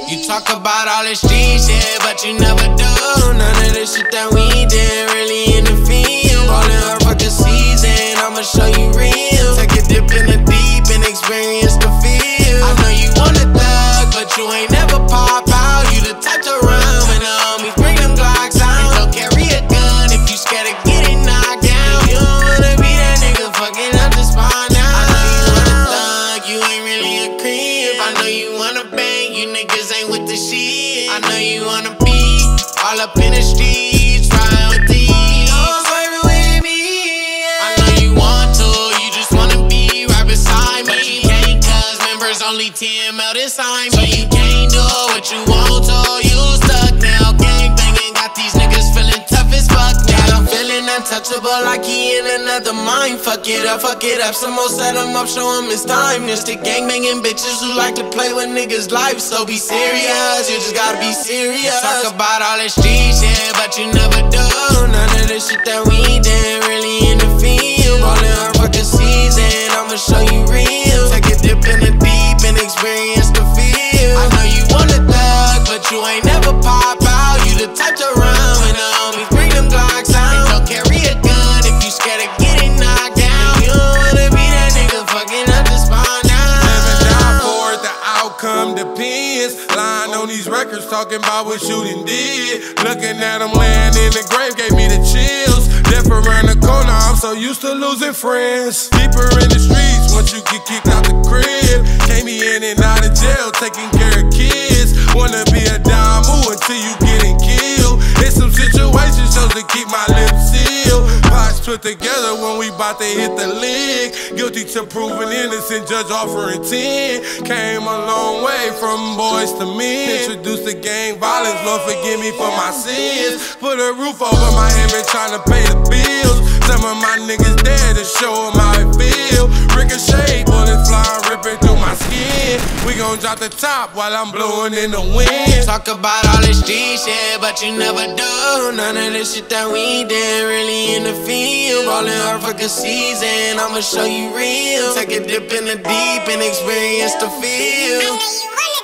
You talk about all this street shit, but you never do none of the shit that we did really in the field. Ballin' her fucking season, I'ma show you real. Take a dip in the deep and experience the feel. I know you wanna thug, but you ain't never pop out. You the type to run when the homies bring them Glocks out. Don't carry a gun if you scared of getting knocked down. You don't wanna be that nigga fucking up the spine now. I know you wanna thug, you ain't really a creep. I know you wanna bang, you niggas ain't with the shit. I know you wanna be all up in the streets, riding with the heat. Don't swerve with me. I know you want to, you just wanna be right beside me. But you can't, cause members only 10 mil inside me. So you can't do what you want to, you stuck now. Gang banging, got these niggas feeling tough as fuck now. I'm feeling untouchable like he in another mind. Fuck it up, some more set him up, show him it's time. Just the gang banging bitches who like to play with niggas' lives. So be serious, you just gotta be serious. Talk about all this street shit, but you never do none of the shit that we did really in the field. Ballin' her fucking season, I'ma show you real. Take a dip in the deep and experience the feel. I know you wanna thug, but you ain't never pop out. You the type to run when the homies bring them Glocks out. And don't carry a gun if you scared of getting knocked down. You don't wanna be that nigga fucking up the spine now. Never die for it, the outcome depends. Lying on these records, talking about what shooting did. Looking at them laying in the grave gave me the chills. Death around the corner, I'm so used to losing friends. Deeper in the streets, once you get kicked out the crib. Can't be in and out of jail, taking care of kids. Wanna be a dime until you getting killed. It's some situations just to keep my lips sealed. Pots put together when we bout to hit the lick. Guilty to proven innocent, judge offering 10. Came a long way from boys to men. Introduced to gang violence, Lord forgive me for my sins. Put a roof over my head, been trying to pay the bills. Some of my niggas dead to show them how it feel. Ricochet, bullets flying, ripping through my skin. We gon' drop the top while I'm blowing in the wind. Talk about all this street shit, but you never do none of the shit that we did really in the field. Ballin' her fucking season, I'ma show you real. Take a dip in the deep and experience the feel.